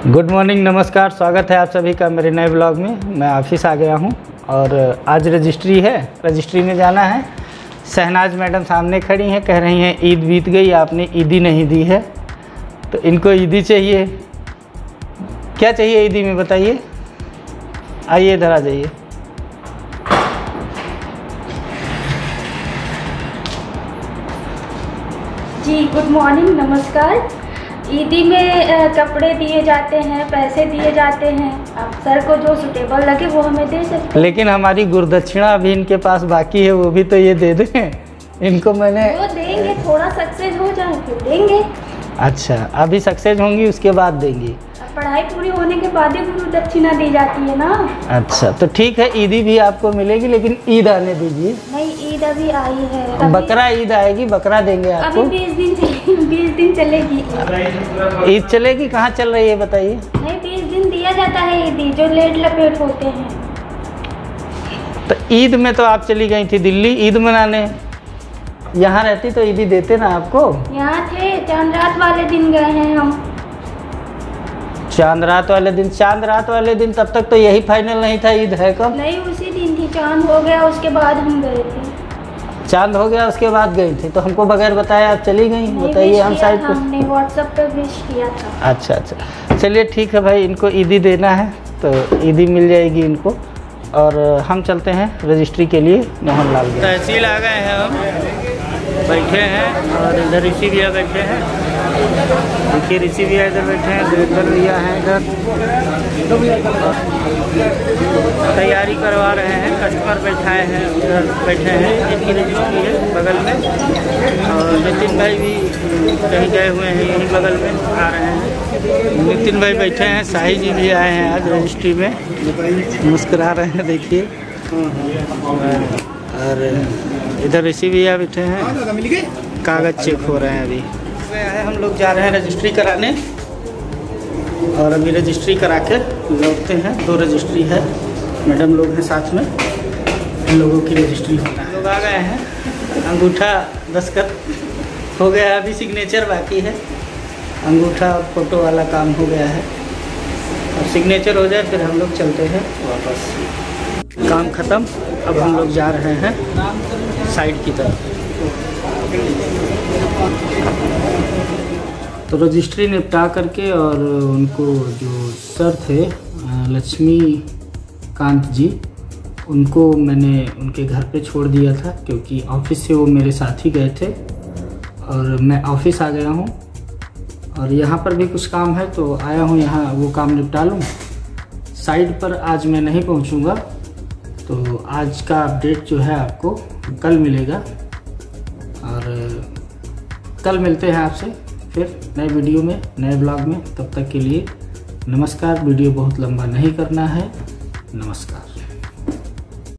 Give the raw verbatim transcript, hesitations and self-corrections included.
Good morning, नमस्कार। स्वागत है आप सभी का मेरे नए ब्लॉग में। मैं ऑफिस आ गया हूं और आज रजिस्ट्री है, रजिस्ट्री में जाना है। शहनाज मैडम सामने खड़ी हैं, कह रही हैं ईद बीत गई, आपने ईदी नहीं दी है। तो इनको ईदी चाहिए। क्या चाहिए ईदी में बताइए? आइए इधर आ जाइए। जी गुड मॉर्निंग, नमस्कार। ईदी में कपड़े दिए जाते हैं, पैसे दिए जाते हैं। आप सर को जो सुटेबल लगे वो हमें दे सकते हैं। लेकिन हमारी गुरुदक्षिणा अभी इनके पास बाकी है, वो भी तो ये दे दें इनको। मैंने वो देंगे, थोड़ा सक्सेस हो जाए फिर देंगे। अच्छा, अभी सक्सेस होंगी उसके बाद देंगी? पढ़ाई पूरी होने के बाद ही गुरु दक्षिणा दी जाती है ना। अच्छा, तो ठीक है, ईदी भी आपको मिलेगी, लेकिन ईद आने दीजिए। नहीं, ईद अभी आई है। बकरा ईद आएगी, बकरा देंगे आपको। अभी बीस दिन चलेगी, बीस दिन चलेगी ईद चलेगी। कहाँ चल रही है बताइए? नहीं, बीस दिन दिया जाता है ईदी, जो लेट लपेट होते हैं। तो ईद में तो आप चली गई थी दिल्ली ईद मनाने, यहाँ रहती तो ईदी देते ना आपको। यहाँ थे, चांद रात वाले दिन गए हैं हम। चांद रात वाले दिन? चांद रात वाले दिन तब तक तो यही फाइनल नहीं था ईद है कब? नहीं, उसी दिन थी। चांद हो गया उसके बाद हम गए थे। चांद हो गया उसके बाद गई थी, तो हमको बगैर बताए आप चली गई? बताइए। हम साइड पे हमने व्हाट्सएप पे विश किया था। अच्छा अच्छा, चलिए ठीक है भाई, इनको ईदी देना है तो ईदी मिल जाएगी इनको। और हम चलते हैं रजिस्ट्री के लिए मोहनलाल गए। तहसील आ गए हैं, हम बैठे हैं और इधर ऋषि भैया बैठे हैं। देखिए ऋषि भैया इधर बैठे हैं, देवधर भैया हैं इधर, तैयारी करवा रहे हैं। कस्टमर बैठाए हैं, उधर बैठे हैं। इनकी रजिस्ट्री है बगल में, और नितिन भाई भी कहीं गए हुए हैं, यहीं बगल में आ रहे हैं। नितिन भाई बैठे हैं, साही जी भी आए हैं आज रजिस्ट्री में, मुस्कुरा रहे हैं देखिए। और इधर ऋषि भैया बैठे हैं, कागज़ चेक हो रहे हैं। अभी है, हम लोग जा रहे हैं रजिस्ट्री कराने, और अभी रजिस्ट्री करा के लौटते हैं। दो रजिस्ट्री है, मैडम लोग हैं साथ में, इन लोगों की रजिस्ट्री होना है। लोग आ गए हैं, अंगूठा दस्तखत हो गया, अभी सिग्नेचर बाकी है। अंगूठा और फोटो वाला काम हो गया है, और सिग्नेचर हो जाए फिर हम लोग चलते हैं वापस। काम ख़त्म, अब हम लोग जा रहे हैं साइड की तरफ। तो रजिस्ट्री निपटा करके, और उनको जो सर थे लक्ष्मी कांत जी, उनको मैंने उनके घर पे छोड़ दिया था, क्योंकि ऑफिस से वो मेरे साथ ही गए थे और मैं ऑफिस आ गया हूँ। और यहाँ पर भी कुछ काम है तो आया हूँ यहाँ वो काम निपटा लूँ। साइड पर आज मैं नहीं पहुँचूँगा, तो आज का अपडेट जो है आपको कल मिलेगा। और कल मिलते हैं आपसे फिर नए वीडियो में, नए ब्लॉग में। तब तक के लिए नमस्कार। वीडियो बहुत लंबा नहीं करना है। नमस्कार।